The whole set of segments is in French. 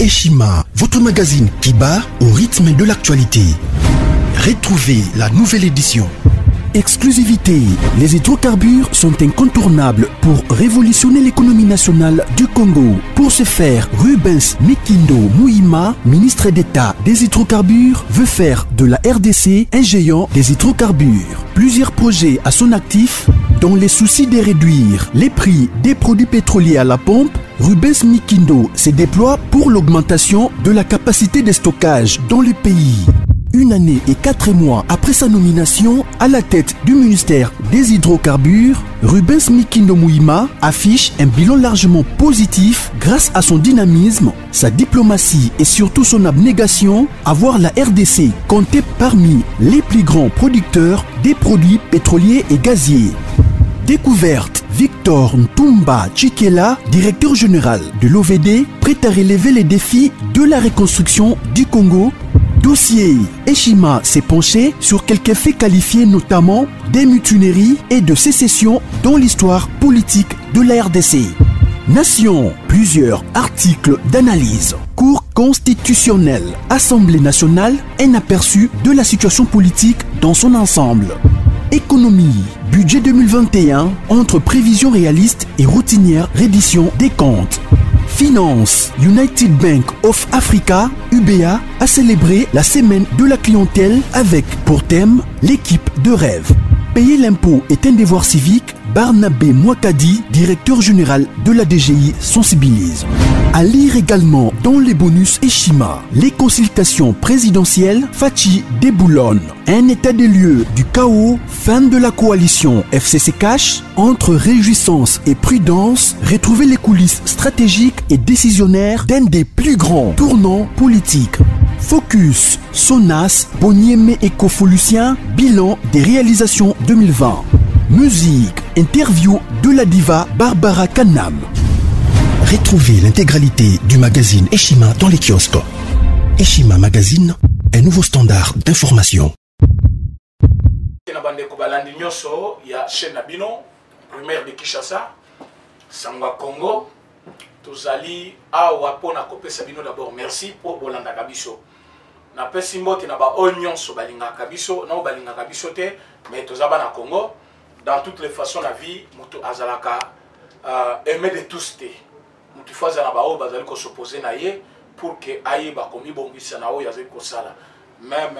Eshima, votre magazine qui bat au rythme de l'actualité. Retrouvez la nouvelle édition. Exclusivité, les hydrocarbures sont incontournables pour révolutionner l'économie nationale du Congo. Pour ce faire, Rubens Mikindo Mouima, ministre d'État des hydrocarbures, veut faire de la RDC un géant des hydrocarbures. Plusieurs projets à son actif, dans les soucis de réduire les prix des produits pétroliers à la pompe. Rubens Mikindo se déploie pour l'augmentation de la capacité de stockage dans le pays. Une année et 4 mois après sa nomination à la tête du ministère des hydrocarbures, Rubens Mikindo Mouima affiche un bilan largement positif grâce à son dynamisme, sa diplomatie et surtout son abnégation à voir la RDC compter parmi les plus grands producteurs des produits pétroliers et gaziers. Découverte, Victor Ntumba Chikela, directeur général de l'OVD, prêt à relever les défis de la reconstruction du Congo. Dossier, Eshima s'est penché sur quelques faits qualifiés notamment des mutineries et de sécession dans l'histoire politique de la RDC. Nation, plusieurs articles d'analyse. Cour constitutionnelle, Assemblée nationale, un aperçu de la situation politique dans son ensemble. Économie, budget 2021, entre prévisions réalistes et routinières reddition des comptes. Finance, United Bank of Africa, UBA, a célébré la semaine de la clientèle avec, pour thème, l'équipe de rêve. Payer l'impôt est un devoir civique. Barnabé Mouakadi, directeur général de la DGI, sensibilise. À lire également dans les bonus Eshima, les consultations présidentielles, Fachi déboulonne. Un état des lieux du chaos, fin de la coalition FCC Cash, entre réjouissance et prudence, retrouver les coulisses stratégiques et décisionnaires d'un des plus grands tournants politiques. Focus, Sonas, Bonieme et Kofolusien, bilan des réalisations 2020. Musique, interview de la diva Barbara Kanam. Retrouvez l'intégralité du magazine Eshima dans les kiosques. Eshima Magazine, un nouveau standard d'information. Il y a chaîne Nabino, primaire de Kinshasa, Sangwa Congo, Tozali, Awapona Kopé Sabino d'abord, merci pour Bolanda Kabiso. Na pesimbo te na ba onion so balinga kabiso, na balinga kabiso te, mais tozaba na Congo. Dans toutes les façons, la vie, mutu azalaka aimer de tous te. Mutu faza na bao bazali ko s'opposer na ye pour que aye ba komi bongisa na o yazali ko sala. Même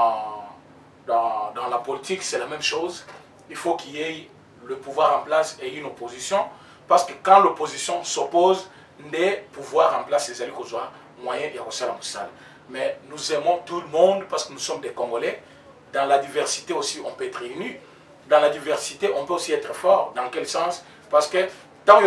dans la politique, c'est la même chose. Il faut qu'il y ait le pouvoir en place et une opposition, parce que quand l'opposition s'oppose, les pouvoirs en place les ko zoa moyen ya ko sala musala. Mais nous aimons tout le monde parce que nous sommes des Congolais. Dans la diversité aussi, on peut être réunis. Dans la diversité, on peut aussi être fort. Dans quel sens? Parce que tant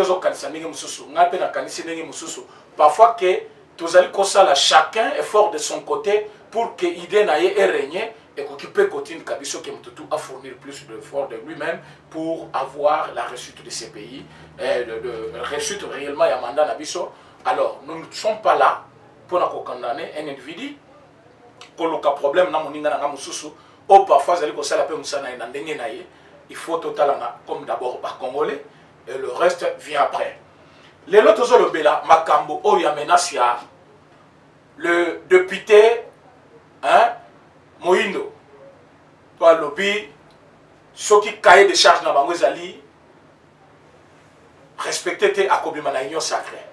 que parfois que tous allez chacun est fort de son côté pour que l'idée ait régné et qu'il peut continuer à fournir plus d'efforts de lui-même pour avoir la réussite de ces pays, de réussite réellement à mandat nabiso. Alors, nous ne sommes pas là pour condamner un individu qui a un problème ou parfois il faut totalement comme d'abord par Congolais et le reste vient après. Les autres le bela Makambo Oyamenasia, le député Moindo, toi lobby, ceux qui cahier de charges na bango zali respecter tes accomplissements na union sacrée.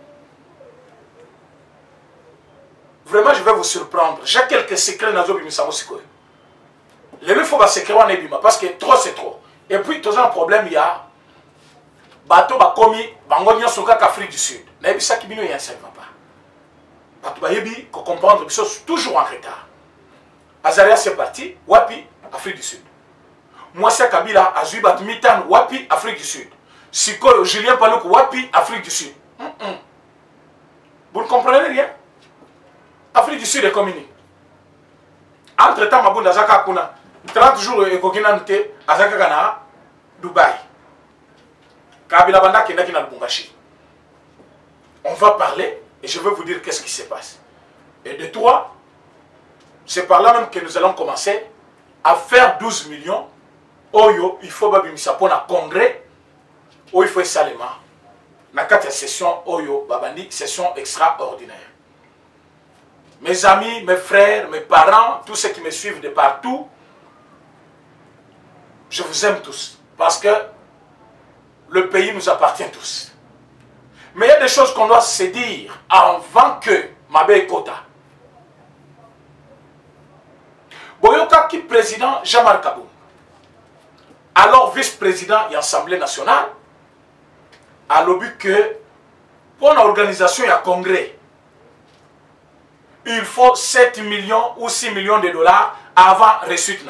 Vraiment, je vais vous surprendre. J'ai quelques secrets dans le Missamosiko. Les deux fois, c'est secret en Ebima parce que trop, c'est trop. Et puis, tout un problème, il y a bateau bakomi, bangonia soka Afrique du Sud. Mais ça qui bino y a ça va pas. Bateau bayebi, qu'on comprendre, ils sont toujours en retard. Azaria c'est parti, Wapi, Afrique du Sud. Moi c'est Kabila, Azui Batmitan, Wapi, Afrique du Sud. Siko, Julien Palouk, Wapi, Afrique du Sud. Vous ne comprenez rien? Afrique du Sud est communie. Entre-temps, Mabunda Zaka Kuna, 30 jours et Kokina Nute, Azaka Gana, Dubaï. Kabila Banda Kendakina Lubumbashi. On va parler et je vais vous dire qu'est-ce qui se passe. Et de toi, c'est par là même que nous allons commencer à faire 12 millions. Oyo, il faut babimisa pour un congrès. Ou il faut salement. Na 4 session Oyo, Babandi, session extraordinaire. mes amis, mes frères, mes parents, tous ceux qui me suivent de partout, je vous aime tous. Parce que le pays nous appartient tous. Mais il y a des choses qu'on doit se dire avant que Mabé Kota. Boyoka qui président Jean-Marc Kabou, alors vice-président de l'Assemblée nationale, a le but que pour l'organisation et le congrès, il faut 7 millions ou 6 millions de dollars avant reçu.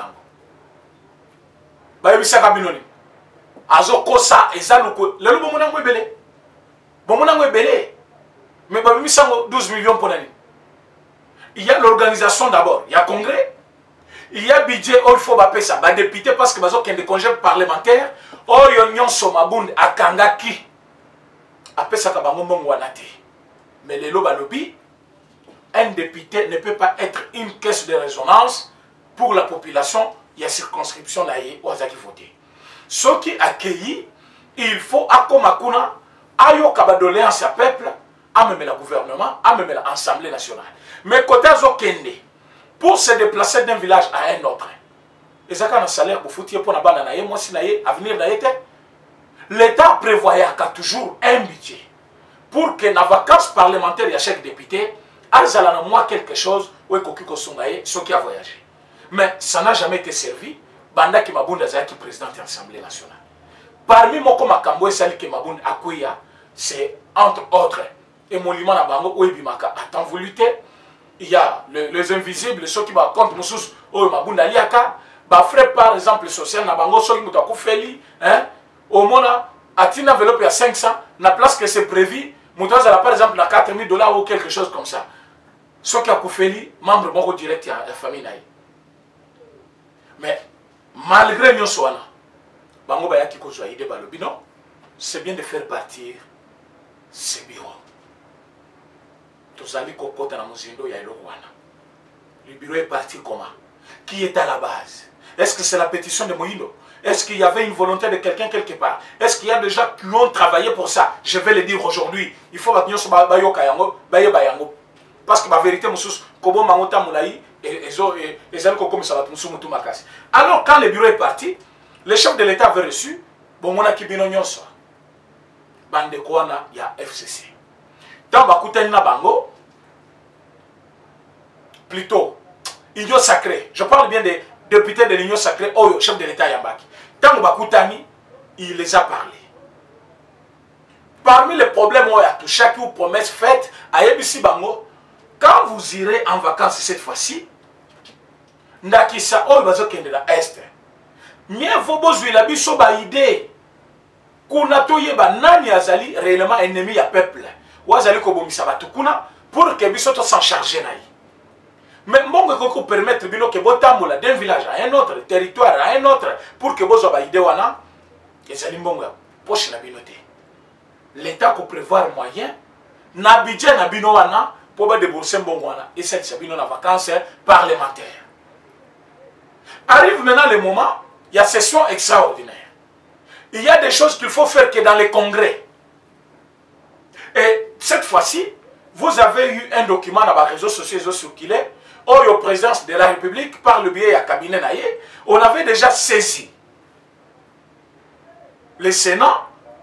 Bayebisa kabinoni. Azo kosa ezaluko. Lelo bomona ngwebele. Bomona ngwebele. Mais babimisa 12 millions pour l'année. Il y a l'organisation d'abord. Il y a congrès. Il y a budget. Il faut baper ça. Ba député parce que bazo kende congé parlementaire. Oh yon somabund akangaki. Après ça kabango mongo wanate. Mais lelo balobi. Un député ne peut pas être une caisse de résonance pour la population. Il y a circonscription là et Ouazaki voté. Ce qui accueilli, il faut à Komakuna, ayo kabadoléance à peuple, à même le gouvernement, à même l'Assemblée nationale. Mais côté Zokende, pour se déplacer d'un village à un autre, et ça quand un salaire pour foutre pour la banane, moi si naïe avenir naïe, l'État prévoyait toujours un budget pour que la vacance parlementaire de chaque député, azala moi quelque chose où Kokiko Songaye, ceux qui a voyagé. Mais ça n'a jamais été servi. Banda qui Mabunda qui président de l'Assemblée nationale. Parmi moi comme Makambo et celle qui Mabunda Akouya, c'est entre autres et mon liman Nabango ou Ebimaka a tant voulu. Il y a les invisibles, ceux qui va contre Moussous ou Mabunda Liaka, bah frère par exemple social Nabango, ceux qui m'ont fait hein, au Mona, à Tina enveloppe à 500, na place que c'est prévu, Moutazala par exemple à 4 000 $ ou quelque chose comme ça. Ceux qui ont fait membre bon direct à la famille naïe. Mais malgré nous soana, bango bayaki ko joie de balobi non, c'est bien de faire partir ces bureaux. Tozali kokota na muzindo ya elokwana. Le bureau est parti comment? Qui est à la base? Est-ce que c'est la pétition de Moïno? Est-ce qu'il y avait une volonté de quelqu'un quelque part? Est-ce qu'il y a des gens qui ont travaillé pour ça? Je vais le dire aujourd'hui. Il faut que nous bayoka yango, bayango. Parce que la vérité, Moussous, Kobo Mangota Moulaï, alors quand le bureau est parti, le chef de l'État avait reçu, bon mon akibino nyonso, bande kwana ya FCC. Tant bakuten na bango, plutôt Union sacrée. Je parle bien des députés de l'Union sacrée, oh chef de l'État yambaki. Tant bakutani, il les a parlé. Parmi les problèmes où il y a tout chaque promesse faite à Yebisi Bango. Quand vous irez en vacances cette fois-ci, Ndakisa oh bazokende la est. Mieux vaut besoin la biso ba idée. Kuna toyeba nani azali réellement ennemi ya peuple. Wazali ko bomisa batu kuna pour que biso to s'en charger naï. Mais mbongo ko permettre bino que botambola d'un village à un autre, territoire à un autre pour que bozo ba idée wana ezali mbongo poche na binoté. L'État ko prévoir moyen na budget na bino wana pour débourser Mbongwana et cette sabine en vacances parlementaires. Arrive maintenant le moment, il y a session extraordinaire. Il y a des choses qu'il faut faire que dans les congrès. Et cette fois-ci, vous avez eu un document dans les réseaux sociaux circulés, où la présidence de la République, par le biais du cabinet Naye, on avait déjà saisi le Sénat,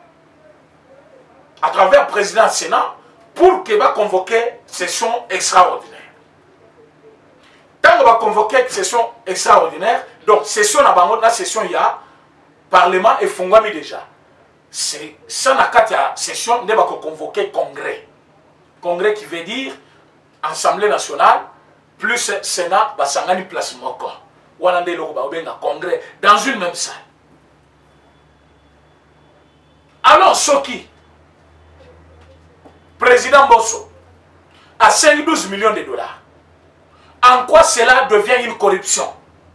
à travers le président du Sénat, pour qu'il va convoquer session extraordinaire. Tant qu'on va convoquer session extraordinaire, donc session la session il y a parlement et fongami déjà. C'est ça n'a qu'à session ne va convoquer congrès. Congrès qui veut dire Assemblée nationale plus Sénat va s'engagner place moko. Ou on a des congrès dans une même salle. Alors ce qui président Bosso à 5-12 millions de $. En quoi cela devient une corruption?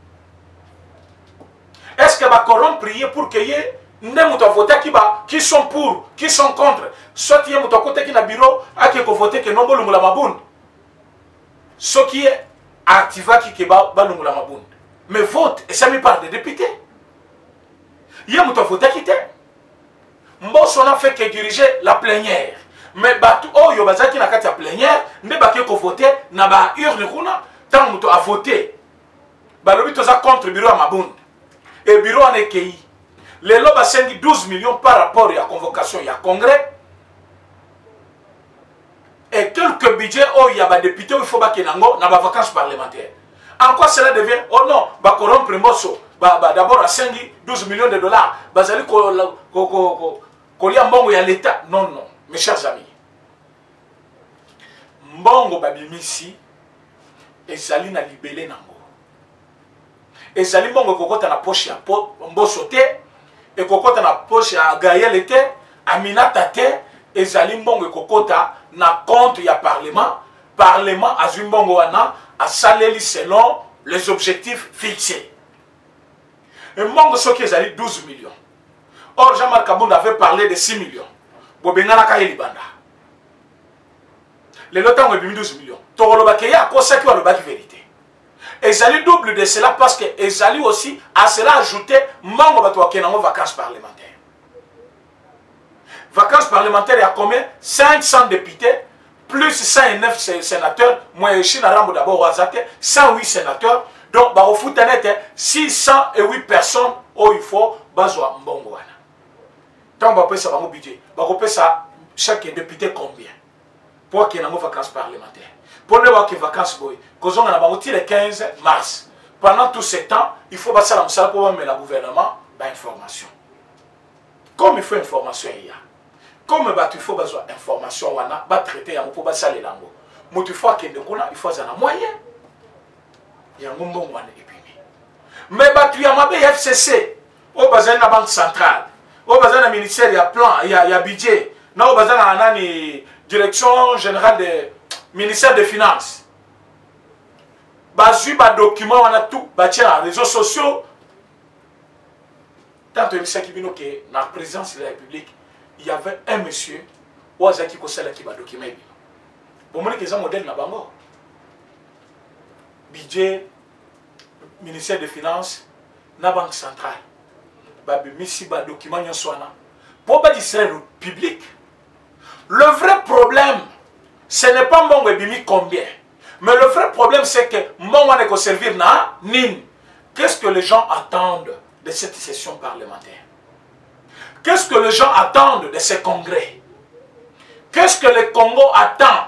Est-ce que va corrompre prier pour qu'il y ait des qui sont pour, qui sont contre? Soit il y a des côté qui na bureau à qui voter que non bolumula maboun. Ce qui est activa qui ba bolumula maboun. Mais vote et ça me parle des députés. Il y a des voter qui était. Bosso n'a fait que diriger la plénière. mais bato oyo bazaki na kati ya plénière nde bake ko voter na ba urne kuna tant muto a voter balobi toza contre bureau ya Mabunda et bureau en ekei lelo basengi 12 millions par rapport à convocation ya congrès et quelques budgets oyo ya ba député il faut bakenango na ba vacances parlementaires. En quoi cela devient oh non ba corrompre moso d'abord à 12 millions de dollars bazali ko lia mbongo ya l'état. Non, mes chers amis, mbongo babimisi ezali na libellé nango ezali mbongo kokota na poche ya mboso te et kokota na poche ya Gaël te Aminata te ezali mbongo kokota na compte ya parlement azwi mbongo wana asaleli selon les objectifs fixés. Et mbongo soki ezali 12 millions. Or Jean-Marc Kabunda avait parlé de 6 millions. Bobengana ka libanda. Le lotango ebimi 12 millions. Tolobaki ya kosaki wa lobaki vérité. Ezali double de cela parce que ezali aussi à cela ajouter mbongo bato wakenango vacances parlementaires. Vacances parlementaires, il y a combien? 500 députés, plus 109 sénateurs. Moi, je suis d'abord 108 sénateurs. Donc, au foot, 608 personnes. Oh, il faut bazoa mbongo. Tant que ça va mon budget, ça chaque député combien? Pour qu'il y ait des vacances parlementaires. Pour ne pas qu'il y ait des vacances, quand on a le 15 mars. Pendant tout ce temps, il faut passer la salle pour mettre le gouvernement d'information. Comme il faut information, il y a. Comme il faut besoin d'informations, il faut traiter pour passer les langues. Mais il faut qu'il y ait un moyen. Il y a un bon moyen. Mais il y a un FCC, il y a une banque centrale, il y a un ministère, il y a plan, il y a budget, il y a une direction générale du ministère des Finances. Il y a des documents, il y a tout, il y a les réseaux sociaux. Tant que la présidence de la République, il y avait un monsieur qui a dit que document. Bon, moi, j'ai un modèle dans Bango. Budget, ministère des Finances, la Banque centrale. Missi ba document pour pas distraire le public. Le vrai problème, ce n'est pas mon bimi combien. Mais le vrai problème, c'est que mon ne servir na nin. Qu'est-ce que les gens attendent de cette session parlementaire? Qu'est-ce que les gens attendent de ces congrès? Qu'est-ce que le Congo attend?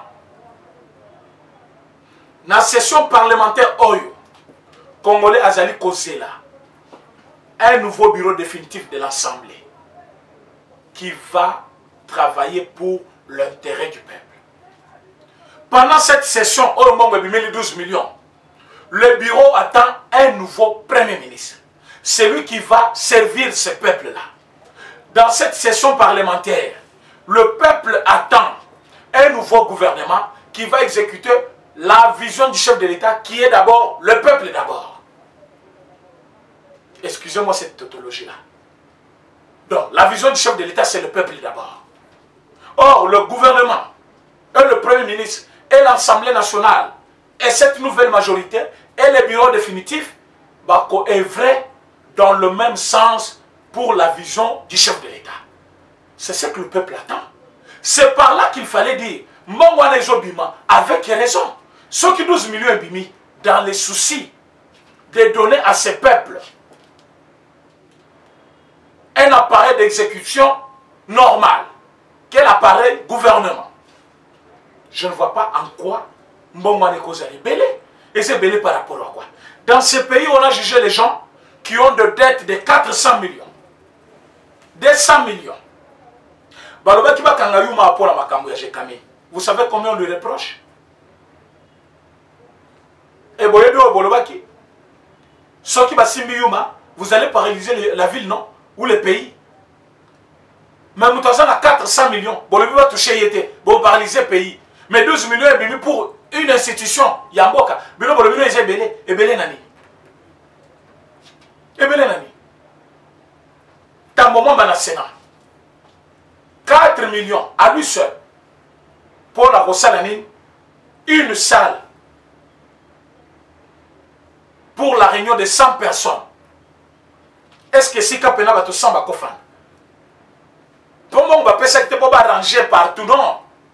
Dans la session parlementaire Oyo, Congolais Azali Kosela, un nouveau bureau définitif de l'Assemblée qui va travailler pour l'intérêt du peuple. Pendant cette session, au moment où il y a 12 millions, le bureau attend un nouveau Premier ministre. Celui qui va servir ce peuple-là. Dans cette session parlementaire, le peuple attend un nouveau gouvernement qui va exécuter la vision du chef de l'État qui est d'abord le peuple d'abord. Excusez-moi cette tautologie-là. Donc, la vision du chef de l'État, c'est le peuple d'abord. Or, le gouvernement, et le Premier ministre, et l'Assemblée nationale, et cette nouvelle majorité, et le bureau définitif, est vrai dans le même sens pour la vision du chef de l'État. C'est ce que le peuple attend. C'est par là qu'il fallait dire, Mongwane Zobima, avec raison, ceux qui 12 millions bimi, dans les soucis de donner à ces peuples un appareil d'exécution normal, quel appareil gouvernement. Je ne vois pas en quoi Mongwane Kozali belé. Et c'est belé par rapport à quoi? Dans ce pays, on a jugé les gens qui ont de dettes de 400 millions. 200 millions. Vous savez combien on lui reproche? Et ceux qui vous allez paralyser la ville, non? Ou le pays. Même vous avez 400 millions. Vous allez toucher, vous paralyser le pays. Mais 12 millions pour une institution. Yamboka. Mais vous allez toucher et belé nani. Et belé nani. Dans le moment dans le Sénat. 4 millions à lui seul pour la Rossalanine, une salle pour la réunion de 100 personnes. Est-ce que si Kapena va tout 100 bakofan? Pour moi, on va pas arranger partout, non.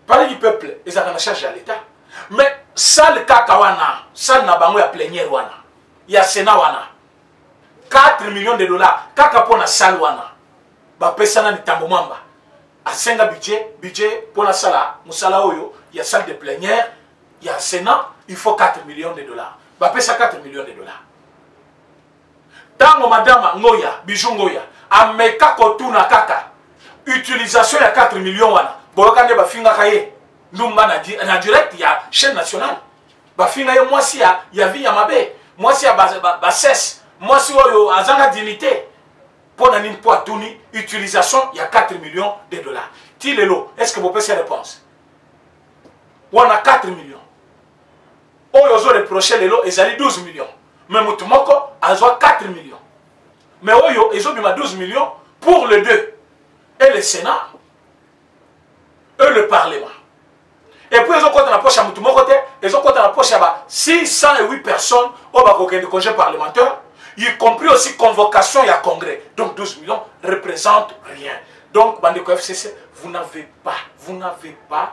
parler du peuple, ils ont la charge à l'État. Mais ça, le cas Kawana, ça n'a pas eu à plénière Wana. Il y a Sénat Wana. 4 millions de dollars. Kaka pour la salle Wana. Bah, personne n'a pas de à 5 budget pour la salle. Moussala Oyo, il y a salle de plénière, il y a Sénat, il faut 4 millions de dollars. Bah, ça 4 millions de dollars. Tango madame Ngoya, Bijou Ngoya, Ameka Kotuna Kaka, utilisation il y a 4 millions Wana. Bolokande Bafinga Kaye. Nous, en direct, il y a chaîne nationale. Moi, si il y a vie à Mabé. Moi, si il y a Bassès. Moi, si il y a Azanga Dignité. Pour une poitouni, utilisation, il y a 4 millions de dollars. Tilelo, est-ce que vous pouvez cette réponse? On a 4 millions. Oh, ils ont reproché les lots, ils ont 12 millions. Mais Moutoumoko, ils ont 4 millions. Mais oh, ils ont mis 12 millions pour les deux. Et le Sénat, et le Parlement. Et puis ils ont compté la poche à Moutoumoko côté, ils ont compté la poche à 608 personnes au Bakoké de congé parlementaire, y compris aussi convocation et à congrès. Donc 12 millions ne représentent rien. Donc, Bandeko FCC, vous n'avez pas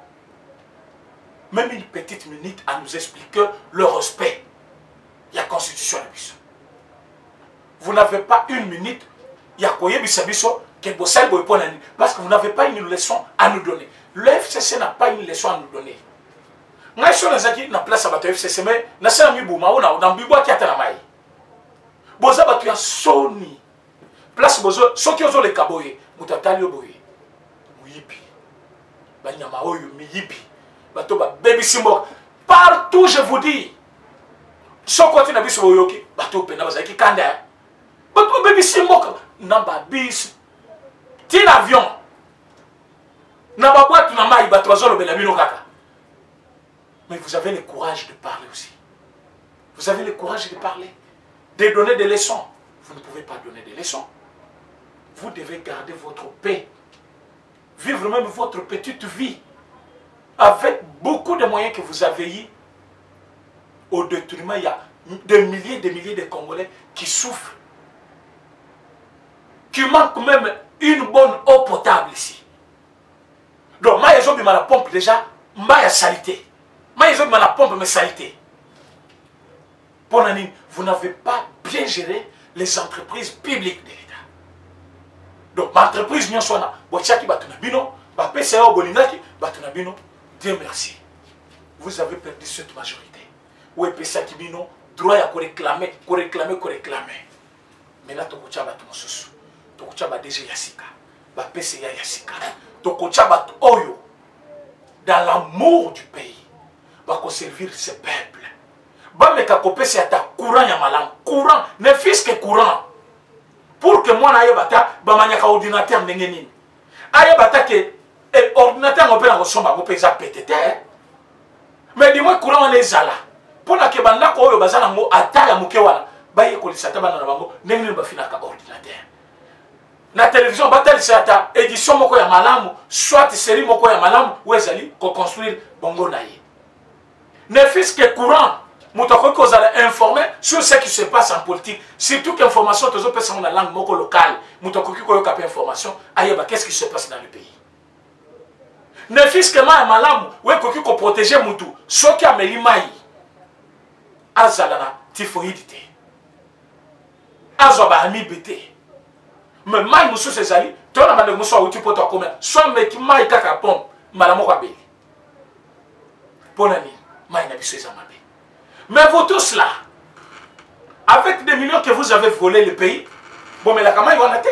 même une petite minute à nous expliquer le respect. Il y a constitution de Bissau. Vous n'avez pas une minute, il y a quoi Bissabiso, parce que vous n'avez pas une leçon à nous donner. Le FCC n'a pas une leçon à nous donner. Nous avons na place à la FCC, mais nous avons mis Boza batu Sony. Place bozo, ceux qui ont les kaboye, mutatali oboye. Muyipi. Banyama oyo miyipi. Bato ba baby simbo. Partout je vous dis. So côté na biso oyoki, bato pena bazaki kanda. Bato baby simbo namba bis. Tin avion. Namba boîte na mai bato bazolo bela bino kaka. Mais vous avez le courage de parler aussi. Vous avez le courage de parler. De donner des leçons. Vous ne pouvez pas donner des leçons. Vous devez garder votre paix. Vivre même votre petite vie. Avec beaucoup de moyens que vous avez eu. Au détriment, il y a des milliers de Congolais qui souffrent. Qui manquent même une bonne eau potable ici. Donc, moi, j'ai mis la pompe déjà. Moi, il salité. Moi, j'ai mis la pompe, mais salité. Vous n'avez pas bien géré les entreprises publiques de l'État. Donc, l'entreprise n'y soit pas. Dieu merci. Vous avez perdu cette majorité. Ou PSA qui bino, droit à réclamer. Mais là, tu as déjà Yassika. PCA Yassika. Tu as Oyo. Dans l'amour du pays, va servir ce peuple. Bameka kopesi ata courant ya malam courant ne fils que courant pour que moi na yebata bamanyaka ordinateur ndenge nini ayebata ke ordinateur ngopela kosomba kopeza PTT mais dis-moi courant les ala pona ke banda ko oyo bazana ngo ata ya muke wana baye kolisa ta bana na bango ndenge nini bafina ka ordinateur na télévision batali sata édition moko ya malamu soit série moko ya malamu wezali ko construire bongo na ye ne fils que courant. Vous allez informer sur ce qui se passe en politique. Surtout qu'information, tu peux dans la langue locale. Vous avez information. Qu'est-ce qui se passe dans le pays? Ne fils que moi, malam, vous pouvez protéger Moutou. Ce qui a mis maï. Azalana, typhoïdité. Azoba, ami bété. Mais maï, moussou, c'est ali. Tu as demandé moussou, où tu peux te commettre. Soit mec maï, kaka pompe. Malamo, kabé. Bon ami, maï, n'a pas besoin de mais vous tous là, avec des millions que vous avez volé le pays, bon mais la kama y en a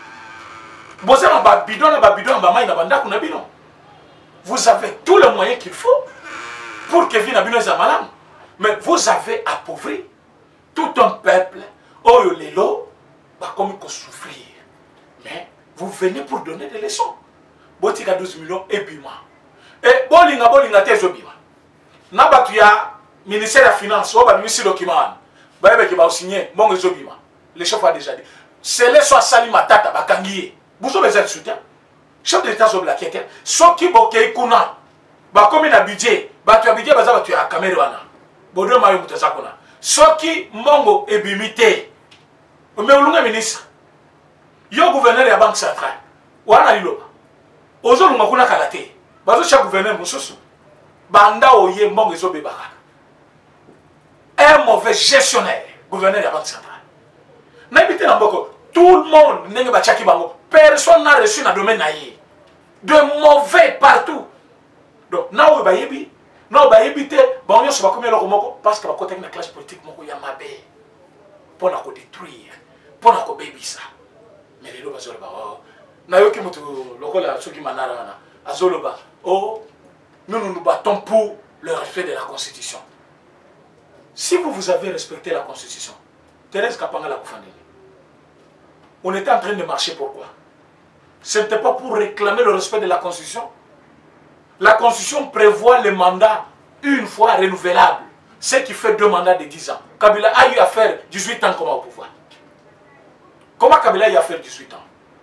vous avez tous les moyens qu'il faut pour que vie n'abîme les malam. Mais vous avez appauvri tout un peuple, oh les lots, comme il faut souffrir. Mais vous venez pour donner des leçons. Botika 12 millions et bima. Et bolinga tezo bima. Nabatuya ministère de la Finance, on va ministre document. Qui va signer, bon résobima. Le chef a déjà dit. C'est les soit sali matata bakangiye. Vous avez besoin de soutien. Chef de l'État sur la quête. Ceux qui bokei kuna, ba comme un budget, ba tu as budget ba tu as caméra. Bodo mayo mutasa kuna. Ceux qui mongo et bimité. Mais ulunga ministre. Yo gouverneur de la Banque centrale. Wana liloba. Ozo lunga kuna kalate. bazo cha gouverneur mosusu banda oye mbongo ezobe baka un mauvais gestionnaire gouverneur ya banque centrale na bité na mboko tout le monde ndenge bachaki bango personne n'a reçu na domaine naie de mauvais partout donc na oyo bayebi na bayebi te bango nyonso bakomi eloko moko parce que bakotaki na classe politique moko ya mabe mpona kodétruire mpona kobebisa mais lelo bazoloba nayoki moto lokola soki manara wana azoloba oh nous nous battons pour le respect de la constitution. Si vous avez respecté la constitution, Thérèse Kapanga la Koufandeli, on était en train de marcher pourquoi? Ce n'était pas pour réclamer le respect de la constitution. La constitution prévoit le mandat une fois renouvelable, ce qui fait 2 mandats de 10 ans. Kabila a eu à faire 18 ans comment au pouvoir? Comment Kabila a eu à faire 18 ans?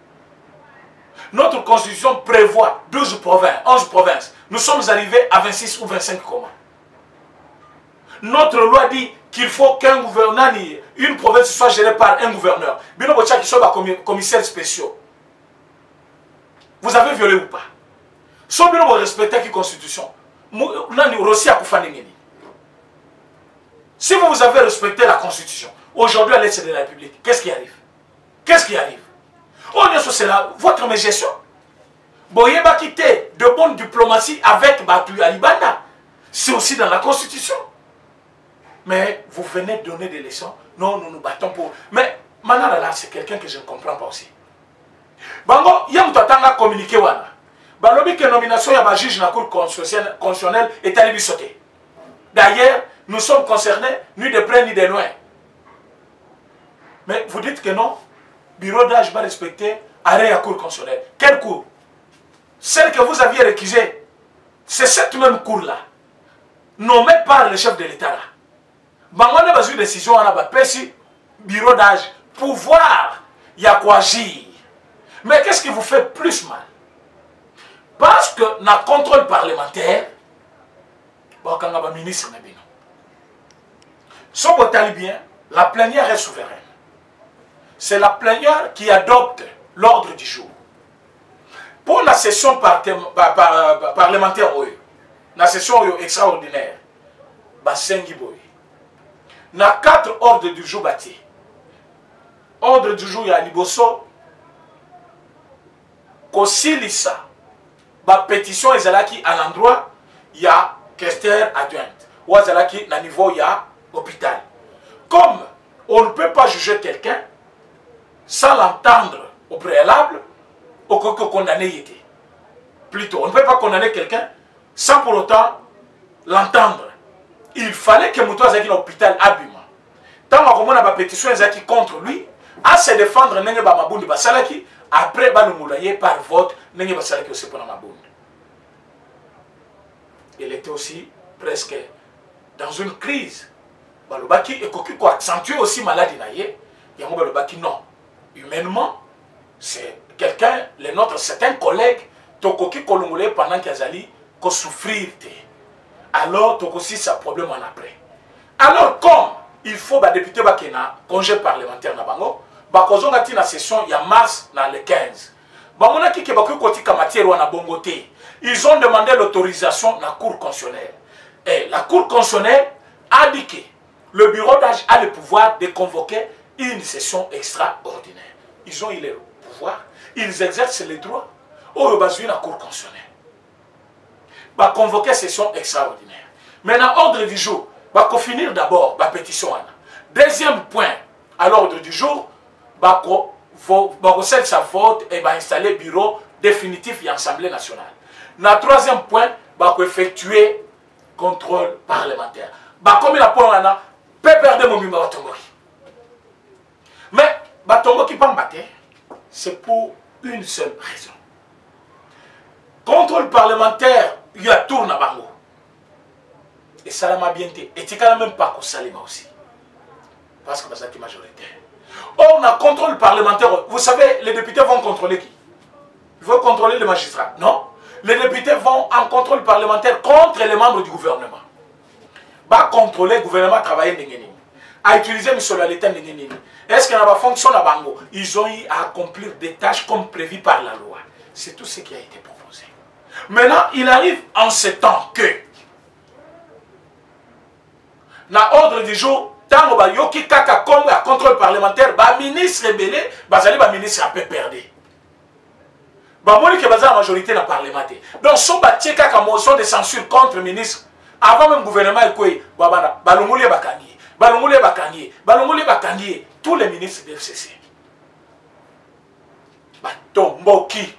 Notre constitution prévoit 12 provinces, 11 provinces. Nous sommes arrivés à 26 ou 25 comment? Notre loi dit qu'il faut qu'un gouverneur, une province soit gérée par un gouverneur. Bino Bocha qui soit commissaire spéciaux. Vous avez violé ou pas? Si vous respectez la constitution, si vous avez respecté la constitution, aujourd'hui à l'Est de la République, qu'est-ce qui arrive? Qu'est-ce qui arrive? C'est votre gestion. Boye va quitter de bonne diplomatie avec Batu Alibanda. C'est aussi dans la constitution. Mais vous venez donner des leçons. Non, nous nous battons pour. Mais Manara là, c'est quelqu'un que je ne comprends pas aussi. Bango, yam totanga communiqué wana. Balobi que nomination ya ba juge na cour constitutionnelle est allé sauter. D'ailleurs, nous sommes concernés ni de près ni de loin. Mais vous dites que non. Bureau d'âge va respecter arrêt à cour constitutionnelle. Quelle cour? Celle que vous aviez récusée. C'est cette même cour-là, nommée par le chef de l'État. On a besoin de décision, on a besoin bureau d'âge, pouvoir, il y a quoi agir. Mais qu'est-ce qui vous fait plus mal? Parce que dans le contrôle parlementaire, quand on a un ministre, si vous allez bien, la plénière est souveraine. C'est la plénière qui adopte l'ordre du jour. Pour la session parlementaire, la session extraordinaire, il y a 4 ordres du jour bâtis. Ordre du jour, il y a Liboso, Kosilissa, la pétition est à l'endroit, il y a questeur adjointe. Ou à niveau, il y a hôpital. Comme on ne peut pas juger quelqu'un sans l'entendre au préalable, au cas que condamné y était. Plutôt, on ne peut pas condamner quelqu'un sans pour autant l'entendre. Il fallait que Moutou Azaki l'hôpital abîme. Tant qu'on a une pétition contre lui, à se défendre, après, par vote, il était aussi presque dans une crise. Balobaki et Koki accentuer aussi maladie. Non. Humainement, c'est quelqu'un, le nôtre, c'est un collègue, Tokoki Kolongolais pendant qu'il a souffrir. Alors, Tokosi, ça problème en après. Alors, comme il faut que les députés aient un congé parlementaire, il y a une session, il y a mars, dans le 15. Ils ont demandé l'autorisation de la Cour constitutionnelle. Et la Cour constitutionnelle a dit que le bureau d'âge a le pouvoir de convoquer une session extraordinaire. Ils ont eu le pouvoir, ils exercent les droits. Au bas la Cour constitutionnelle. Va convoquer session extraordinaire. Maintenant, ordre du jour, va finir d'abord la pétition. Deuxième point, à l'ordre du jour, va sa vote et va installer le bureau définitif et l'Assemblée nationale. Dans le troisième point, va effectuer contrôle parlementaire. Comme il a point, peut perdre mon numéro. Mais, Batongo qui peut battre, c'est pour une seule raison. Contrôle parlementaire, il y a tout dans Bango. Et ça l'a bien été. Et tu n'as même pas qu'on salima aussi. Parce que c'est majoritaire. Or, on a contrôle parlementaire. Vous savez, les députés vont contrôler qui? Ils vont contrôler les magistrats. Non. Les députés vont en contrôle parlementaire contre les membres du gouvernement. Va contrôler le gouvernement travailler n'engeni. À utiliser M. Laleta n'engeni. Est-ce qu'il y a une fonction à Bango? Ils ont eu à accomplir des tâches comme prévu par la loi. C'est tout ce qui a été proposé. Maintenant, il arrive en ce temps que, dans l'ordre du jour, tant que yoki kaka comme la contrôle parlementaire, ba ministre belé, bazali ba ministre a peu perdu. Ba moni que bazali la majorité dans le parlement. Donc son bâti kaka motion de censure contre le ministre, avant même le gouvernement il quoi, babana, balongolé bakangi, balongolé bakangi, balongolé bakangi, tous les ministres doivent cesser. Ba tomboki.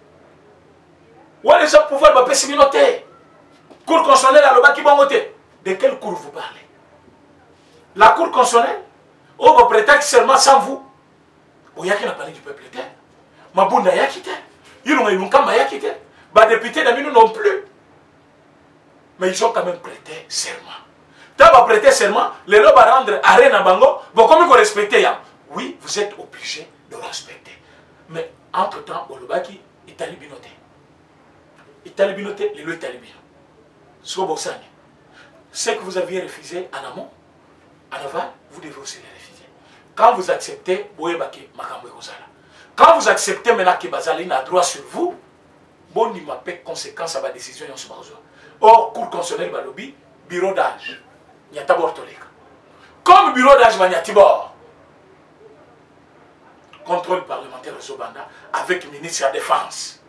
Ou les gens pouvoir ba pessiminoté. Cour constitutionnelle à l'obaki bongoté. De quelle cour vous parlez? La cour constitutionnelle, on va prétendre seulement sans vous. Il y a qui n'a parlé du peuple éteint. Mabunda y a quitté. Ils n'ont pas quitté. Les députés d'Aminu non plus. Mais ils ont quand même prêté serment. Quand vous prêtez serment, les lois vont rendre arène à Bango. Bon, comme vous respectez, oui, vous êtes obligé de respecter. Mais entre-temps, au Lobaki, il est talibinoté. Il est talibinoté, les lois est talibinoté. Ce que vous aviez refusé en amont, en aval, vous devez aussi les refuser. Quand vous acceptez, quand vous acceptez maintenant que Bazali a droit sur vous, bon, il m'a fait conséquence à ma décision. Or, Cour constitutionnelle Balobi, bureau d'âge, il y a d'abord Toleka. Comme bureau d'âge, il y a d'abord contrôle parlementaire de Zobanda avec le ministre de la Défense.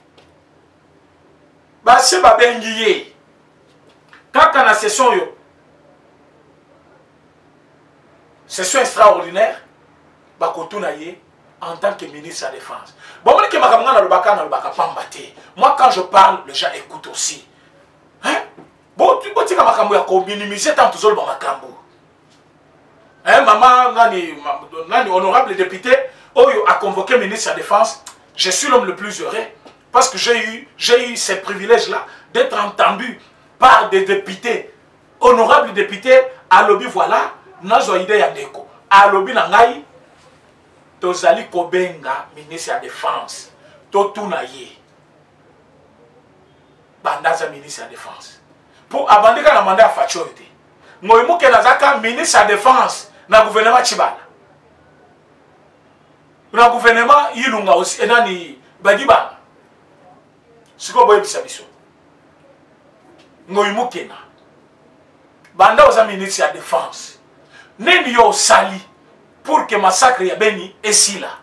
C'est Babengiye. Quand on a session, session extraordinaire, en tant que ministre de la Défense. Moi, quand je parle, les gens écoutent aussi. Hein? Bon, tu peux dire que minimiser tant tout le hein, maman, nani, honorable député, a convoqué le ministre de la Défense. Je suis l'homme le plus heureux parce que j'ai eu ces privilèges-là d'être entendu par des députés, honorables députés, à lobby, voilà, nazo idée ya deko. À lobby nangai, tozali kobenga ministre de la Défense, totunaye, bandaza ministre de la Défense. Pour abandonner la mandat à Fachote, moi ke nazaka ministre de la Défense, na gouvernement Chibala. Na gouvernement Yilunga aussi, enani Badibanga. Siko boye bisabiso. Ngoy mukena banda aux ministres de la Défense neni yo sali pour que massacre ya beni ici là.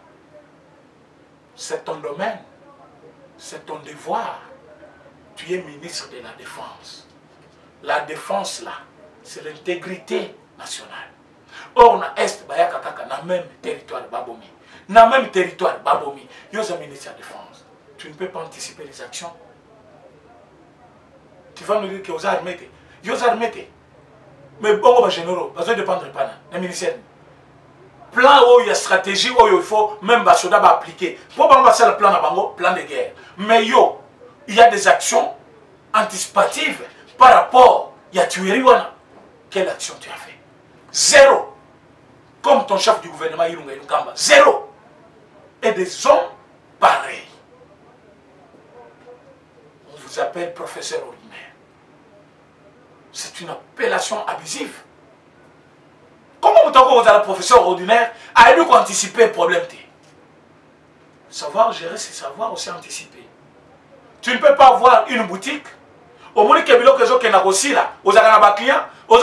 C'est ton domaine, c'est ton devoir. Tu es ministre de la Défense. La défense là, c'est l'intégrité nationale. Or na est bayaka kaka na même territoire babomi, na même territoire babomi yo za ministre de la Défense. Tu ne peux pas anticiper les actions. Tu vas nous dire que vous armés, vous armés. Mais bon, les généraux, vous ne dépendrez pas d'un ministère. Plan où il y a stratégie, où il faut même les soldats appliquer. Pour passer le plan de guerre. Mais il y a des actions anticipatives par rapport à la tuerie. Quelle action tu as fait? Zéro. Comme ton chef du gouvernement, Ilunga Ilungamba. Zéro. Et des hommes pareils. On vous appelle professeur ordinaire. C'est une appellation abusive. Comment vous avez un professeur ordinaire à lui anticiper le problème? Savoir gérer, c'est savoir aussi anticiper. Tu ne peux pas avoir une boutique. Au moins que vous avez un client, vous avez un client,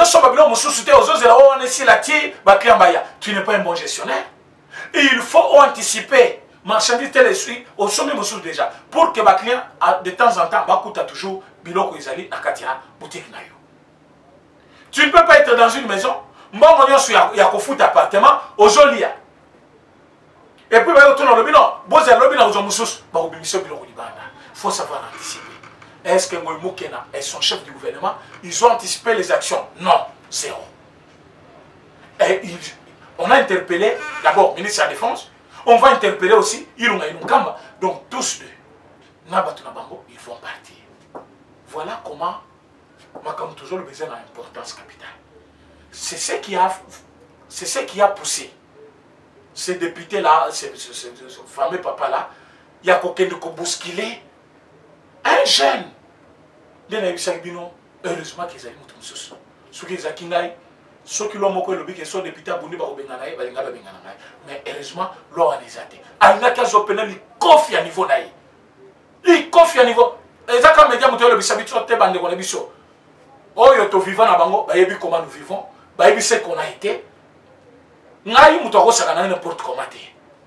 tu n'es pas un bon gestionnaire. Et il faut anticiper. Marchandise telle suite, au sommet de déjà. Pour que les clients, de temps en temps, va toujours biloko izali na katia boutique na yo. Tu ne peux pas être dans une maison, mbongo nyonso ya kofuta appartement, ozolia. Et puis va retourner le bilan, boza le bilan aux mususu, ba obimise biloko libanda. Faut savoir anticiper. Est-ce que Ngoy Mukena et son chef du gouvernement, ils ont anticipé les actions? Non, zéro. Et on a interpellé d'abord le ministre de la Défense. On va interpeller aussi Ilunga Ilungamba. Donc tous deux, Nabatu Nabango, ils vont partir. Voilà comment, comme toujours, le besoin a une importance capitale. C'est ce qui a poussé ces députés-là, ce fameux papa-là, il y a quelqu'un de bousculer un jeune. Heureusement qu'ils avaient monté ce ceux qui ont ceux qui l'ont moqué le bic et sont députés abonnés par Obenganaï, mais heureusement, l'on a les athées. Il y a des gens qui ont niveau naï. Il confie à niveau. ezaka média moto le bisa biso te bande kona biso oyo to vivant na bango bayebi comment nous vivons bayebi ce qu'on a été ngai moto akosaka na n'importe comment te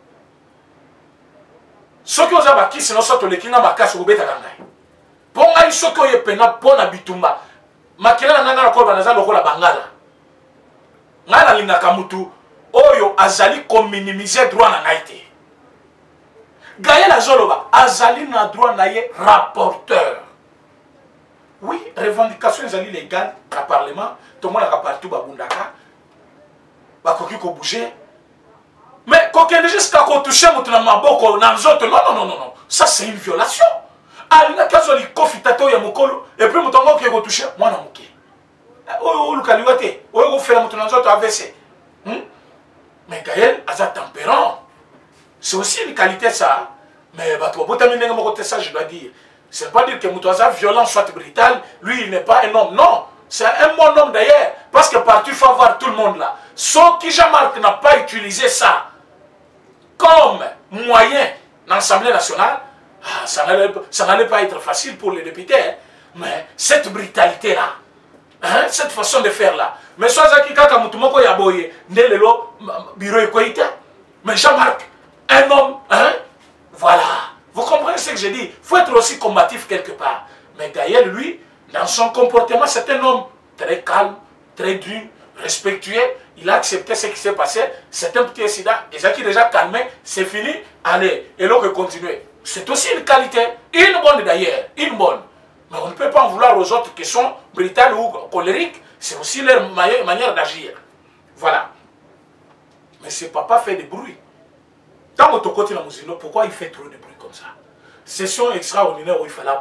soki oza bakisi no soto lekinga makasi kobetaka ngai po ngai soki oyo pena pona bitumba makila na ngai na koba naza lokola bangala ngai nalingaka mutu oyo azali kominimize droit na ngai te Gaël azoloba azali na droit na ye rapporteur. Oui, revendication ezali légale na parlement, tout le monde a partout babundaka. Bakoki ko bouger. Mais kokende jusqu'à ko toucher mutu na maboko na nzoto non. Ça c'est une violation. Alina kazoli kofitato ya mokolo et puis mutu ngo ko toucher mwana muke. Oyo lukaliwate, oyo ko fela mutu na nzoto AVC. Mais Gaël aza tempérant. C'est aussi une qualité ça. Mais ça, je dois dire. C'est pas dire que Moutouaza violent soit brutal, lui il n'est pas un homme. Non, c'est un bon homme d'ailleurs. Parce que partout il faut avoir tout le monde là. Sauf que Jean-Marc n'a pas utilisé ça comme moyen dans l'Assemblée nationale. Ça n'allait pas être facile pour les députés. Hein. Mais cette brutalité là, hein, cette façon de faire là. Mais soit Kaka Moutoumoko Yaboye, Nelelo, Bureau Ekoïta. Mais Jean-Marc, un homme, hein? Voilà. Vous comprenez ce que je dis? Il faut être aussi combatif quelque part. Mais Gaël, lui, dans son comportement, c'est un homme très calme, très dur, respectueux. Il a accepté ce qui s'est passé. C'est un petit incident. Et ça qui est déjà calmé, c'est fini. Allez, et l'on peut continuer. C'est aussi une qualité. Une bonne d'ailleurs. Une bonne. Mais on ne peut pas en vouloir aux autres qui sont brutales ou colériques. C'est aussi leur manière d'agir. Voilà. Mais ce papa fait des bruits. Dans votre côté, pourquoi il fait trop de bruit comme ça? Session extraordinaire où il fallait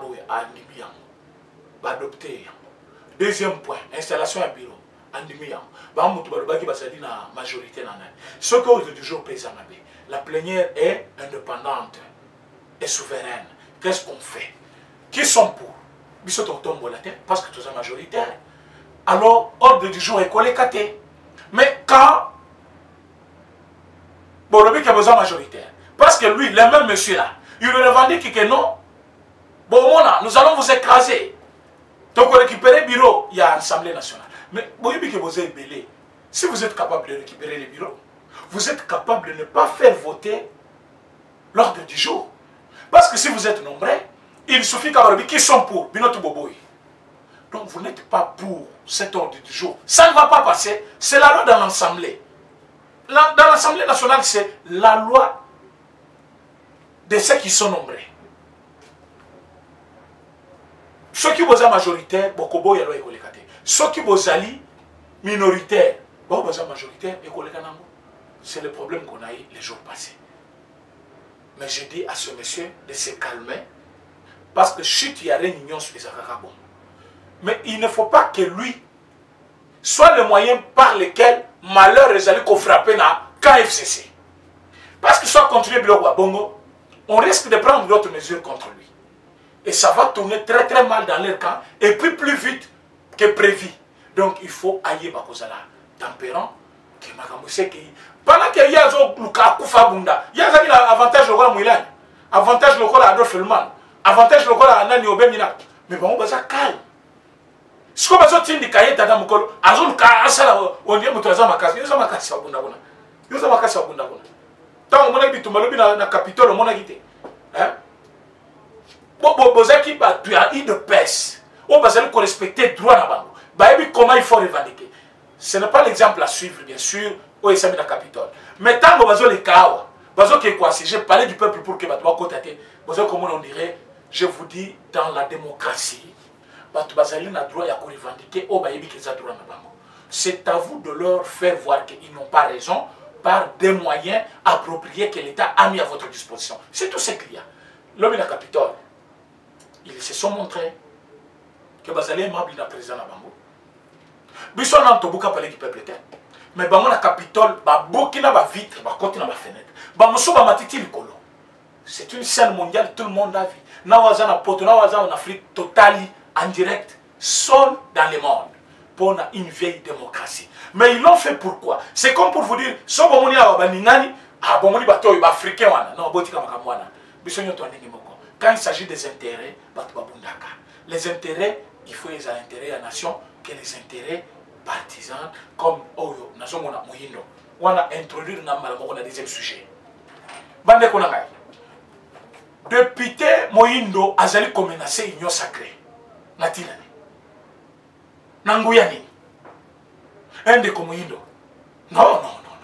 adopter. Deuxième point, installation à bureau. Majorité. Ce que du jour la plénière est indépendante et souveraine. Qu'est-ce qu'on fait? Qui sont pour? Parce que tout est majoritaire. Alors, ordre du jour est collecté. Mais quand Bolobi qui a besoin majoritaire. Parce que lui, le même monsieur là, il lui revendique que non. Bon, nous allons vous écraser. Donc, on récupère le bureau, il y a l'Assemblée nationale. Mais Bolobi qui vous êtes belé. Si vous êtes capable de récupérer les bureaux, vous êtes capable de ne pas faire voter l'ordre du jour. Parce que si vous êtes nombreux, il suffit qu'Abarabi qui sont pour Binoto Boboy. Donc, vous n'êtes pas pour cet ordre du jour. Ça ne va pas passer. C'est la loi dans l'Assemblée. Dans l'Assemblée nationale, c'est la loi de ceux qui sont nombreux. Ceux qui sont majoritaires, Bokobo Yalo Ekolekate. Ceux qui sont minoritaires, Bokobo majoritaire, c'est le problème qu'on a eu les jours passés. Mais je dis à ce monsieur de se calmer, parce que chute, il y a une union sur les Akakabon. Mais il ne faut pas que lui soit le moyen par lequel malheur est allé frapper dans KFCC. Parce que soit continuer Biloko à Bongo, on risque de prendre d'autres mesures contre lui. Et ça va tourner très très mal dans leur camp, et puis plus vite que prévu. Donc il faut aller Bakozala, tempérant, qui m'a pendant qu'il y a il y a avantage le roi Mouilan, avantage le roi Adolphe Hellman, avantage le roi Anani Obemina. Mais bon, on va calme. Si vous avez un cahier dans le col, on dit que vous avez un casse. Vous avez un casse. Vous avez un casse. Tant que vous avez un dans Capitole, vous avez un vous avez une de pèse. Vous avez respecter le droit. Comment il faut revendiquer. Ce n'est pas l'exemple à suivre, bien sûr, au SAMI dans Capitole. Mais tant que vous avez les cas, j'ai parlé du peuple pour que vous ayez comment on dirait, je vous dis, dans la démocratie. C'est à vous de leur faire voir qu'ils n'ont pas raison par des moyens appropriés que l'État a mis à votre disposition. C'est tout ce qu'il y a. L'homme de la Capitole, ils se sont montrés que Bazali est aimable dans le président Nabango. Bisson n'a pas parlé du peuple. Mais Bango la Capitole, Bokina ba vitre, côté na ba fenêtre. Bamoso ba matiti likolo. C'est une scène mondiale, tout le monde a vu. Nawaza na poto, nawaza en Afrique totale. En direct, seul dans le monde, pour une vieille démocratie. Mais ils l'ont fait pourquoi? C'est comme pour vous dire, si vous quand il s'agit des intérêts, Les intérêts, il faut les intérêts à la nation que les intérêts partisans comme Oyo, Nazo Mona Moyindo. On a introduit le deuxième sujet. Bande Konangai. Député Moyindo Azali Komenase Union Sacrée. Natinani. Nangouyani. Un de Moyindo. Non.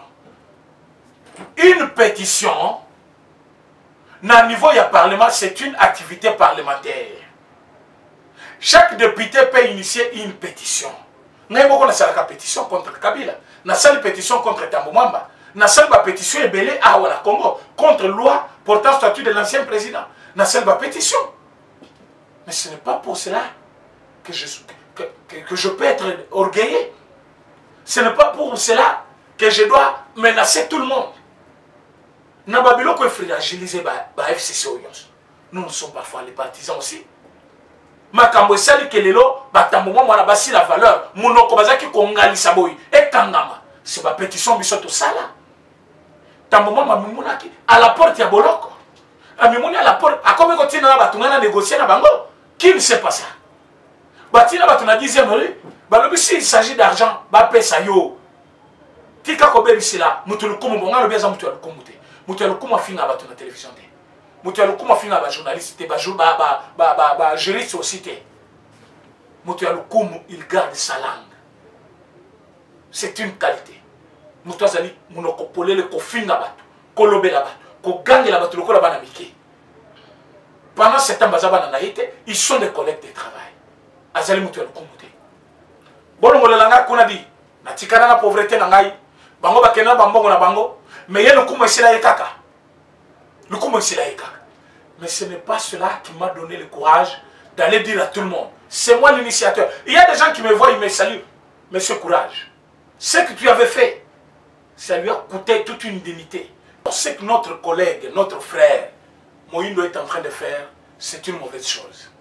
Une pétition, na niveau du Parlement, c'est une activité parlementaire. Chaque député peut initier une pétition. Nous avons une pétition contre Kabila. Nous avons une pétition contre Tambo Mwamba. Nous avons une pétition à Congo contre la loi portant statut de l'ancien président. Nous avons une pétition. Mais ce n'est pas pour cela que je peux être orgueilleux. Ce n'est pas pour cela que je dois menacer tout le monde. Nous avons fragiliser le FCC. Nous sommes parfois les partisans aussi. Makambo sali kelelo batambo mwana basi la valeur munoko bazaki kongalisa boy e kangama c'est ba pétition bisoto sala tambo mwana mimunaki à la porte ya boloko amimuni à la porte akome kotina na batungana négocier na bango qui ne sait pas ça batina batuna 10e rue balobi si il s'agit d'argent ba pesa yo tika ko bebisila mutulu kumu bonga lobi za mutulu kumu te mutulu kumu afinga batuna télévision te. Moutoualou Kouma finga ba journaliste, ba juriste aussi. Moutoualou Kouma, il garde sa langue. C'est une qualité. Moutouazali, mounoko polele ko finga ba, ko lobe la ba, ko gangue la ba, ko la ba na miki. Pendant ce temps, bazaba na naïté, ils sont des collègues de travail. Azali Moutoualou Kouma te. Bon, le langa qu'on a dit, na tikana na pauvreté na ngai, bango ba kena bambongo na bango, mais yé le Kouma sila yekaka. Mais ce n'est pas cela qui m'a donné le courage d'aller dire à tout le monde. C'est moi l'initiateur. Il y a des gens qui me voient, ils me saluent. Monsieur Courage, ce que tu avais fait, ça lui a coûté toute une dignité. Ce que notre collègue, notre frère, Moyindo est en train de faire, c'est une mauvaise chose.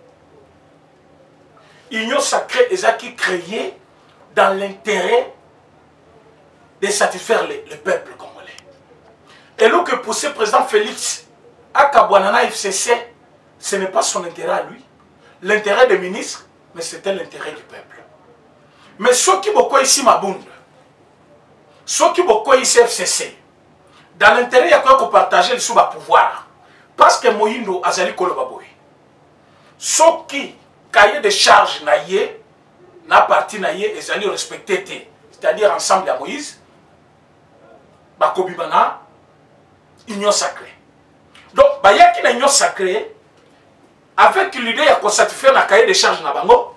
Union sacrée est qui créée dans l'intérêt de satisfaire le peuple congolais. Et là que pour ce président Félix à Kabouanana FCC, ce n'est pas son intérêt à lui, l'intérêt des ministres, mais c'était l'intérêt du peuple. Mais ceux qui beaucoup ici Mabund, ceux qui beaucoup ici FCC, dans l'intérêt, il y a quoi qu'on partage le pouvoir. Parce que Moyindo Azali Kolobaboy, ceux qui, cahier de charges naïe, na parti naïe, et Azali respecté, c'est-à-dire ensemble à Moïse, Bakobibana, Union sacrée. Donc, il y a une union sacrée avec l'idée de satisfaire le cahier de charges na bango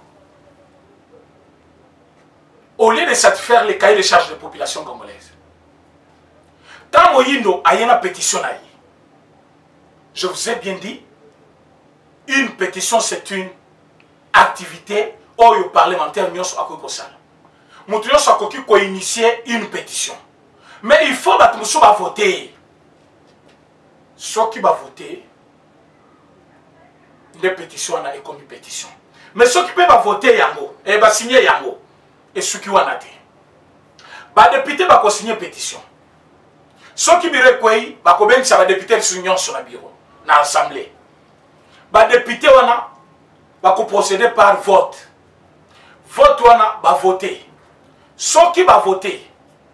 au lieu de satisfaire les cahiers de charges de la population congolaise. Tant Moyindo a une pétition, je vous ai bien dit, une pétition c'est une activité où le parlementaire n'y a pas de initier une pétition. Mais il faut que voter. Ceux qui vont voter, les pétitions ont comme une pétition. Mais ceux qui peuvent voter, ils vont signer yango. Et ceux qui vont voter. Les députés vont signer pétition. Ceux qui vont voter, ça va député sur sur le bureau, dans l'Assemblée. Les députés vont procéder par vote. Vote va voter. Ceux qui vont voter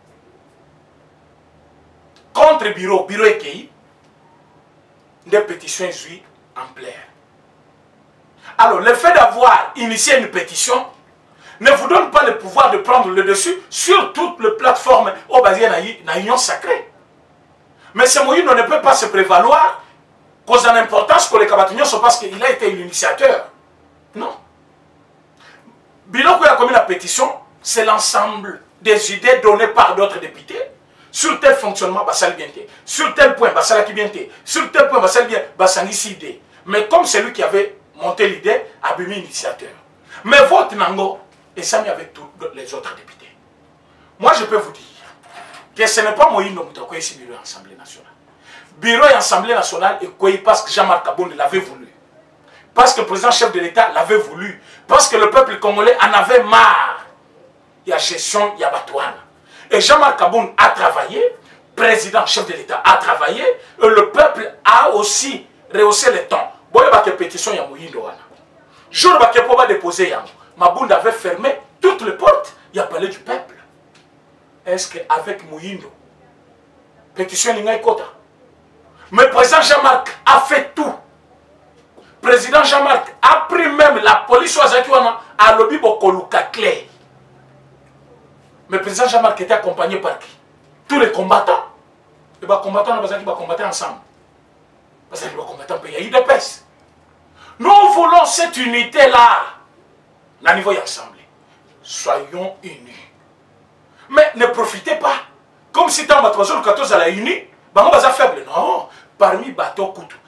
contre le bureau écueilli, des pétitions jouées en plein. Alors, le fait d'avoir initié une pétition ne vous donne pas le pouvoir de prendre le dessus sur toutes les plateformes basées dans l'union sacrée. Mais ce Moïno ne peut pas se prévaloir cause en importance pour les Kabatunions parce qu'il a été l'initiateur. Non. Biloko a commis la pétition, c'est l'ensemble des idées données par d'autres députés. Sur tel fonctionnement, ça bien. Sur tel point, ça bien. Sur tel point, ça bien. Ça idée. Mais comme c'est lui qui avait monté l'idée, a bien initiateur. Mais votre nango est sami avec tous les autres députés. Moi, je peux vous dire que ce n'est pas Moïno Moutako ici, bureau de l'Assemblée nationale. Bureau de l'Assemblée nationale est quoi parce que Jean-Marc Kabound l'avait voulu. Parce que le président chef de l'État l'avait voulu. Parce que le peuple congolais en avait marre. Il y a gestion, il y a batouane. Et Jean-Marc Kabound a travaillé, président, chef de l'État a travaillé, et le peuple a aussi rehaussé le temps. Bon, il y a une pétition, il y a Moïndo. Jour Bakepo va déposer Yango. Mabunda avait fermé toutes les portes. Il a parlé du peuple. Est-ce qu'avec Mouyindo, pétition Lingaï Kota, mais le président Jean-Marc a fait tout. Le président Jean-Marc a pris même la police à lobby Bokoluka clair. Mais le président Jean-Marc était accompagné par qui? Tous les combattants. Et les combattants qui combattre ensemble. Parce que les combattants payent UDPS. Nous voulons cette unité-là. À niveau ensemble. Soyons unis. Mais ne profitez pas. Comme si dans le 14 à la unie, bango baza faible. Non. Parmi bateau Koutou,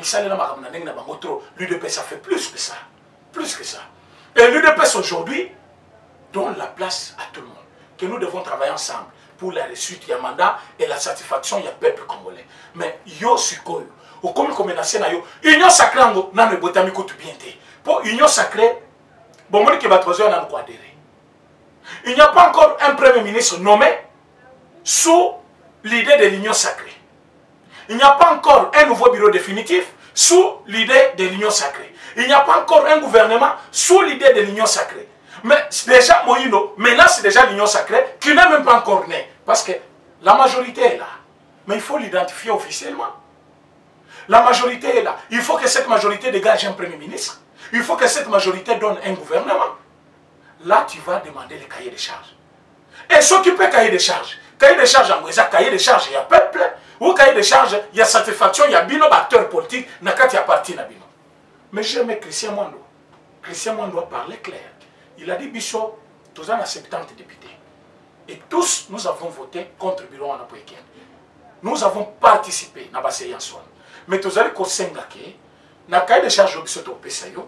l'UDPS a fait plus que ça. Plus que ça. Et l'UDPS aujourd'hui donne la place à tout le monde. Que nous devons travailler ensemble pour la réussite, il y a mandat et la satisfaction, il y a peuple congolais. Mais yo sikoyo, au comme menacé na yo, union sacrée n'a ne botami Koutou bien té. Pour union sacrée, bon moi qui va troisième n'a quoi adhérer. Il n'y a pas encore un premier ministre nommé sous l'idée de l'union sacrée. Il n'y a pas encore un nouveau bureau définitif sous l'idée de l'union sacrée. Il n'y a pas encore un gouvernement sous l'idée de l'union sacrée. Mais déjà, Moïno menace déjà l'union sacrée qui n'est même pas encore née. Parce que la majorité est là. Mais il faut l'identifier officiellement. La majorité est là. Il faut que cette majorité dégage un premier ministre. Il faut que cette majorité donne un gouvernement. Là, tu vas demander les cahiers de charges. Et s'occuper cahier de charges. Cahier de charges, en cahier de charges, il y a peuple. Ou cahier de charges, il y a satisfaction, il y a bino acteur politique, il y a parti na bino. Mais j'aime Christian Mwando. Christian Mwando a parlé clair. Il a dit Bissot, tous en a 70 députés. Et tous, nous avons voté contre le bureau en Apoéken. Nous avons participé à la séance. Mais tous allez Kosengake, na cahier de charges au Bissot au Pesayo.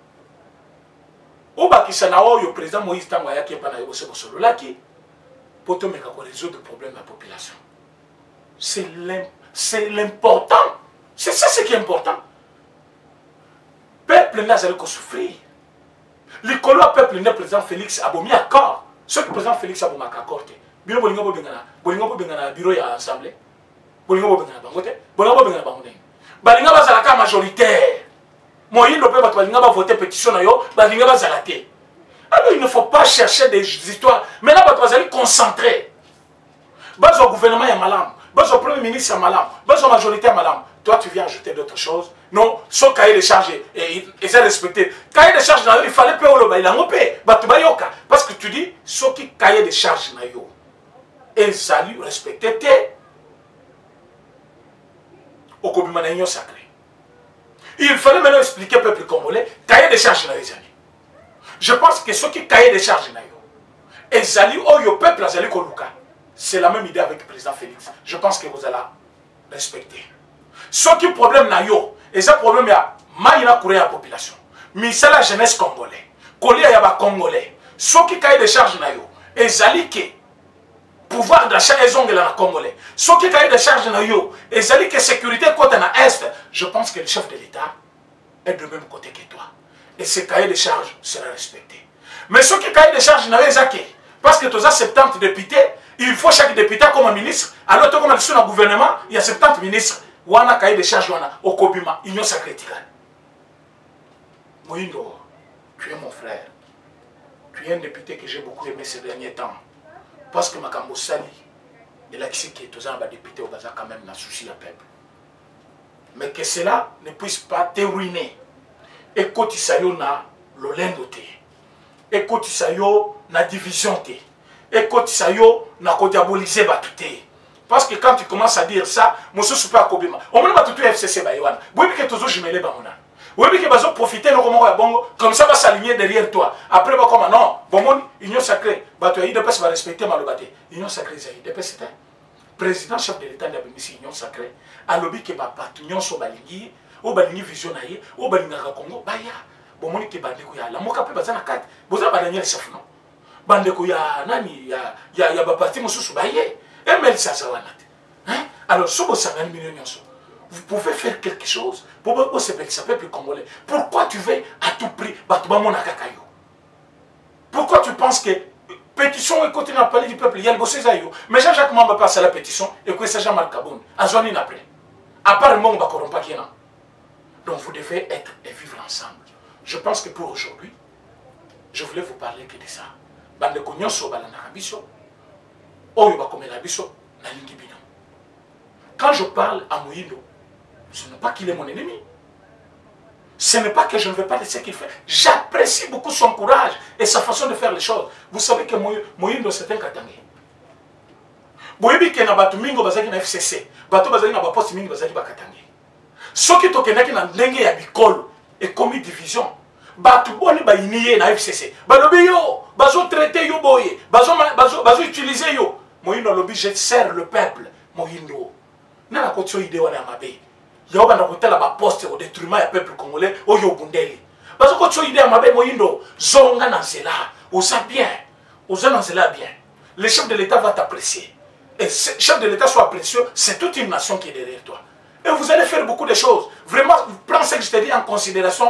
Ou bakisa na o yo président Moïse Tango ya ki pa na yo se bosolo laki pour te mettre à résoudre le problème de la population. C'est l'important. C'est ça ce qui est important. Peuple n'a jamais souffrir. L'école peuple n'a président Félix Abomi accord. Ce que le président Félix Abomi a accordé. Bino bolinga bengana bureau ya assemblée. Bolinga bengana bangote. Bolinga bengana bangote. Balinga bazalaka majoritaire. Moïno peut voter pétition. Alors il ne faut pas chercher des histoires. Mais là, vous allez concentrer. Bas au gouvernement, il y a malam. Bas au premier ministre, il y a malam. Bas au majorité, il y a malam. Toi, tu viens ajouter d'autres choses. Non, son cahier de charge, et ils ont respecté. Cahier de charge, il fallait payer au il a payé. Parce que tu dis, ce qui cahier de charge, et ça lui respecter au Kobimana sacré. Il fallait maintenant expliquer au peuple congolais, cahier de charge dans les années. Je pense que ce qui cahier de charge et Zali, le peuple a Zali Koluka, c'est la même idée avec le président Félix. Je pense que vous allez respecter. Ce qui problème na yo, et ce problème il y a maïna courir à la population. Mais c'est la jeunesse congolaise. Collé à la congolais. Ce qui cahier de charge na yo, et Zali que pouvoir d'achat et ongles na congolais. Ce qui cahier de charge na yo, et Zali que sécurité côté na est, je pense que le chef de l'État est de même côté que toi. Et ce cahier de charge sera respecté. Mais ce qui cahier de charge n'a pas été, parce que tu as 70 députés, il faut chaque député comme un ministre. Alors, comme dans le gouvernement, il y a 70 ministres. Il y a un cahier de charge au Kobima, Union sacrée. Moïno, tu es mon frère. Tu es un député que j'ai beaucoup aimé ces derniers temps. Parce que Makambo Sali, il a qui est tous un député au Gaza quand même n'a souci à peuple. Mais que cela ne puisse pas te ruiner. Et quand il na l'olendo te. Et quand il na division te. Et quand il na diaboliser batute. Parce que quand tu commences à dire ça, monsieur super akobima. On me batute FCC baïwana. Oui que toujours jumélé bamona. Oui que bazo profiter no comment bongo comme ça va s'aligner derrière toi. Après va comme non, bon union sacrée, batu yi de pas va respecter malobate. Union sacrée ça de pas c'était. Président chef de l'État de la union sacrée, a lobby que ba batu union so balingi. O balingi visionnaire, o balingaka Congo, baya. Bon moni ke bandeko ya la moka pe bazana kat. Boza ba Daniel chef non. Bandeko ya nani ya ba parti mosusu baye. ML ça wanat. Hein? Alors sobo 50 millions nyonso. Vous pouvez faire quelque chose pour ce peuple congolais. Pourquoi tu veux à tout prix battre mona kakayo? Pourquoi tu penses que pétition et continue à parler du peuple, il y a le bossé zayo. Mais Jean-Jacques Mamba passe à la pétition et que c'est Jean-Marc Kaboun. À Zouani après. À part le monde va corrompre qui est là. Donc vous devez être et vivre ensemble. je pense que pour aujourd'hui, je voulais vous parler que de ça. Bandeko nyonso balandaka biso, oyo bakomela biso na lingi bino. Quand je parle à Moïndo, ce n'est pas qu'il est mon ennemi. Ce n'est pas que je ne veux pas de ce qu'il fait. J'apprécie beaucoup son courage et sa façon de faire les choses. Vous savez que Moïndo, c'est un Katangé. Boyebi ke na batu mingo bazaki na FCC, batu bazaki na baposte mingo bazaki bakatangé. Soki tokendaki na ndenge ya bikolo et commis division, batu boni ba iniye na FCC. Balobi yo, bazo traiter yo boye, bazo utiliser yo. Moïndo lobi je sers le peuple, Moïndo. Na kotso ide wana mabe. Yo bana kotela ba poste au détriment du peuple congolais oyo bundeli. Bazo kotso ide mabe Moïndo, zonga na zela, oza bien. Oza na zela bien. Le chef de l'État va t'apprécier. Et le chef de l'État soit précieux, c'est toute une nation qui est derrière toi. Et vous allez faire beaucoup de choses. Vraiment, prends ce que je te dis en considération.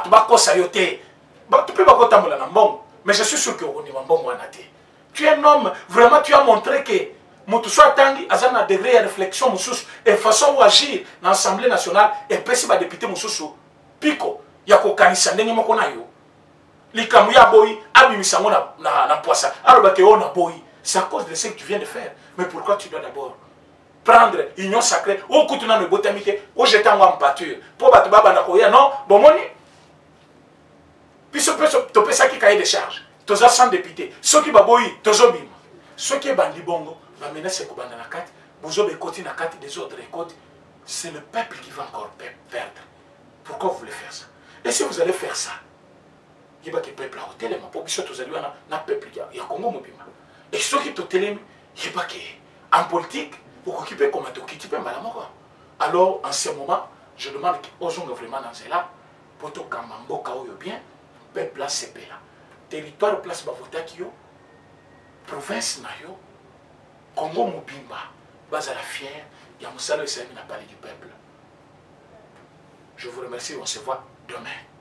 Mais je suis sûr que tu es un homme, vraiment tu as montré que Moutoussou Tangi a un degré de réflexion et façon d'agir dans l'Assemblée nationale et puis si député Moussou Pico, il y a qu'aucun sandeng mokonayo. Likamu ya boy, abimisango na poissa. Alors que on a boy. C'est à cause de ce que tu viens de faire. Mais pourquoi tu dois d'abord prendre l'union sacrée, au coup tu n'as pas de botamité, au jeter en pâture, pour battre baba na koya, non, bon moni. Puis ce tu peux ça qui cahier des charges. Tu as 100 députés. Ceux qui baboyi, tu as bim. Ceux qui bandi bongo, va menacer que banda na carte, vous avez côté na carte des autres côtes. C'est le peuple qui va encore perdre. Pourquoi vous voulez faire ça? Et si vous allez faire ça, il y a que le peuple a hôtel, mais pour que ce soit un peuple qui a Congo mobima. Et ceux qui te télém, il n'y a pas qu'en politique, pour occuper comme un qui peut mal. Alors, en ce moment, je demande aux gens vraiment dans cela, pour que Kamambo Kaoyo bien, peuple place CP là. Territoire place Bavotakio, province Nayo, Congo Mobimba, base à la fière, il y a Moussalo et Sami n'a parlé du peuple. Je vous remercie, on se voit demain.